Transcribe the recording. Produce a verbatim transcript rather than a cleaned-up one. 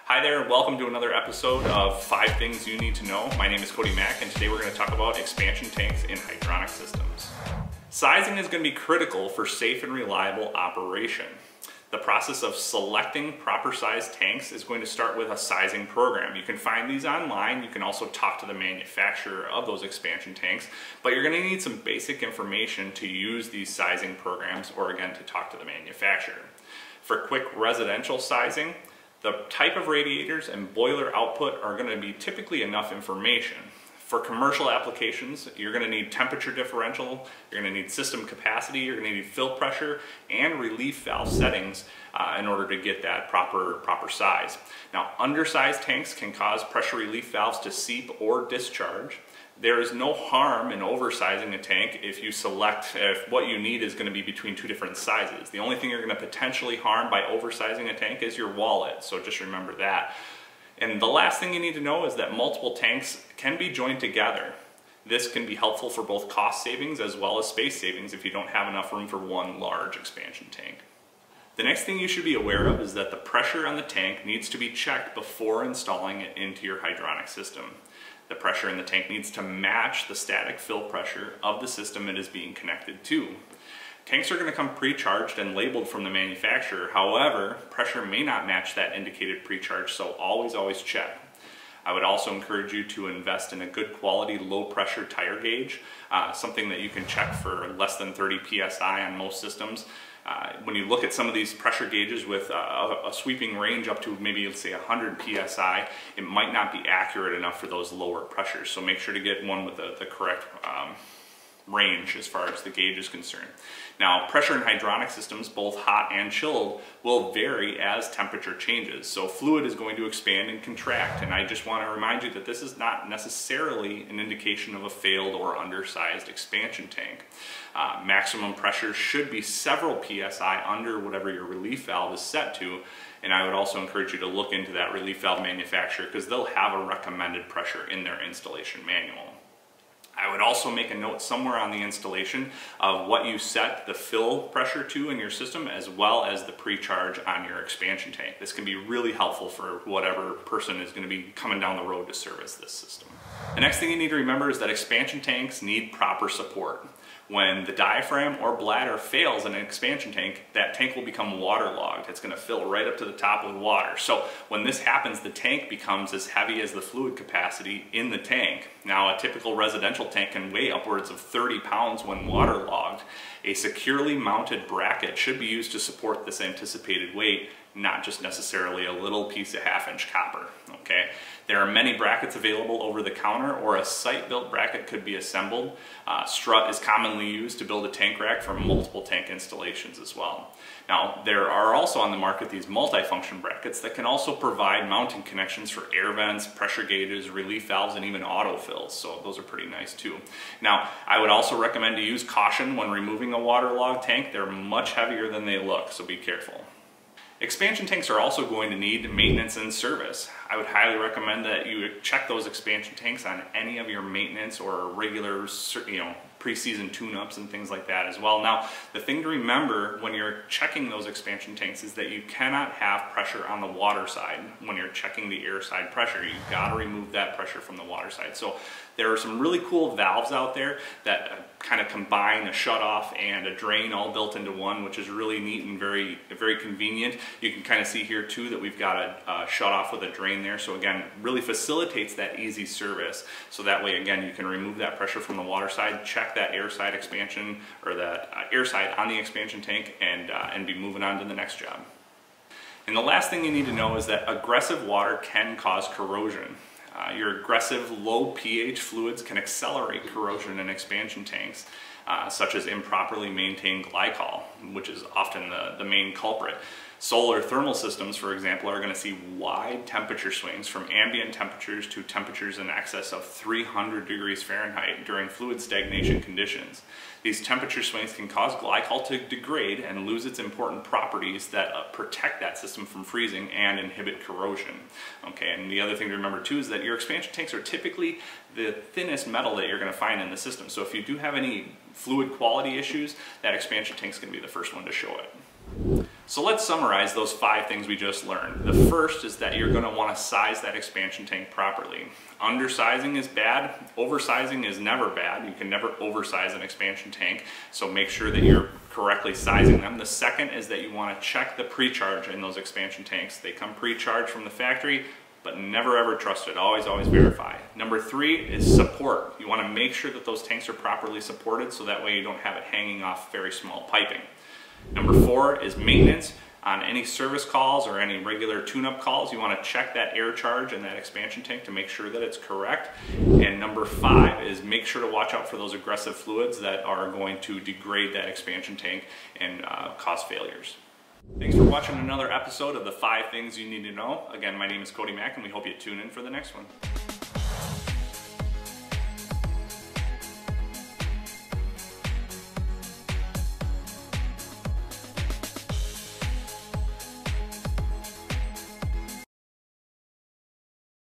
Hi there, and welcome to another episode of Five Things You Need to Know. My name is Cody Mack, and today we're going to talk about expansion tanks in hydronic systems. Sizing is going to be critical for safe and reliable operation. The process of selecting proper size tanks is going to start with a sizing program. You can find these online. You can also talk to the manufacturer of those expansion tanks, but you're going to need some basic information to use these sizing programs, or again, to talk to the manufacturer. For quick residential sizing, the type of radiators and boiler output are going to be typically enough information. For commercial applications, you're going to need temperature differential, you're going to need system capacity, you're going to need fill pressure, and relief valve settings uh, in order to get that proper, proper size. Now, undersized tanks can cause pressure relief valves to seep or discharge. There is no harm in oversizing a tank if you select, if what you need is going to be between two different sizes. The only thing you're going to potentially harm by oversizing a tank is your wallet, so just remember that. And the last thing you need to know is that multiple tanks can be joined together. This can be helpful for both cost savings as well as space savings if you don't have enough room for one large expansion tank. The next thing you should be aware of is that the pressure on the tank needs to be checked before installing it into your hydronic system. The pressure in the tank needs to match the static fill pressure of the system it is being connected to. Tanks are going to come pre-charged and labeled from the manufacturer. However, pressure may not match that indicated pre-charge, so always, always check. I would also encourage you to invest in a good quality low pressure tire gauge, uh, something that you can check for less than thirty P S I on most systems. Uh, when you look at some of these pressure gauges with uh, a, a sweeping range up to maybe, let's say, one hundred P S I, it might not be accurate enough for those lower pressures. So make sure to get one with the, the correct um, range as far as the gauge is concerned. Now, pressure in hydronic systems, both hot and chilled, will vary as temperature changes. So fluid is going to expand and contract, and I just want to remind you that this is not necessarily an indication of a failed or undersized expansion tank. Uh, maximum pressure should be several P S I under whatever your relief valve is set to, and I would also encourage you to look into that relief valve manufacturer because they'll have a recommended pressure in their installation manual. I would also make a note somewhere on the installation of what you set the fill pressure to in your system, as well as the pre-charge on your expansion tank. This can be really helpful for whatever person is going to be coming down the road to service this system. The next thing you need to remember is that expansion tanks need proper support. When the diaphragm or bladder fails in an expansion tank, that tank will become waterlogged. It's going to fill right up to the top with water. So when this happens, the tank becomes as heavy as the fluid capacity in the tank. Now, a typical residential tank can weigh upwards of thirty pounds when waterlogged. A securely mounted bracket should be used to support this anticipated weight, not just necessarily a little piece of half-inch copper, okay? There are many brackets available over the counter, or a site-built bracket could be assembled. Uh, strut is commonly used to build a tank rack for multiple tank installations as well. Now, there are also on the market these multi-function brackets that can also provide mounting connections for air vents, pressure gauges, relief valves, and even autofills, so those are pretty nice too. Now, I would also recommend to use caution when removing a waterlogged tank. They're much heavier than they look, so be careful. Expansion tanks are also going to need maintenance and service. I would highly recommend that you check those expansion tanks on any of your maintenance or regular, you know, pre-season tune-ups and things like that as well. Now, the thing to remember when you're checking those expansion tanks is that you cannot have pressure on the water side when you're checking the air side pressure. You've got to remove that pressure from the water side. So there are some really cool valves out there that uh, kind of combine a shutoff and a drain all built into one, which is really neat and very, very convenient. You can kind of see here too that we've got a, a shutoff with a drain there. So again, really facilitates that easy service. So that way, again, you can remove that pressure from the water side, check that air side expansion or that uh, air side on the expansion tank, and, uh, and be moving on to the next job. And the last thing you need to know is that aggressive water can cause corrosion. Uh, your aggressive low pH fluids can accelerate corrosion in expansion tanks, uh, such as improperly maintained glycol, which is often the, the main culprit. Solar thermal systems, for example, are going to see wide temperature swings from ambient temperatures to temperatures in excess of three hundred degrees Fahrenheit during fluid stagnation conditions. These temperature swings can cause glycol to degrade and lose its important properties that uh, protect that system from freezing and inhibit corrosion. Okay, and the other thing to remember too is that your expansion tanks are typically the thinnest metal that you're going to find in the system. So if you do have any fluid quality issues, that expansion tank is going to be the first one to show it. So let's summarize those five things we just learned. The first is that you're going to want to size that expansion tank properly. Undersizing is bad. Oversizing is never bad. You can never oversize an expansion tank, so make sure that you're correctly sizing them. The second is that you want to check the pre-charge in those expansion tanks. They come pre-charged from the factory, but never ever trust it. Always, always verify. Number three is support. You want to make sure that those tanks are properly supported so that way you don't have it hanging off very small piping. Number four is maintenance. On any service calls or any regular tune-up calls, you want to check that air charge in that expansion tank to make sure that it's correct. And number five is make sure to watch out for those aggressive fluids that are going to degrade that expansion tank and uh, cause failures. Thanks for watching another episode of the five things you need to know. Again, my name is Cody Mack, and we hope you tune in for the next one.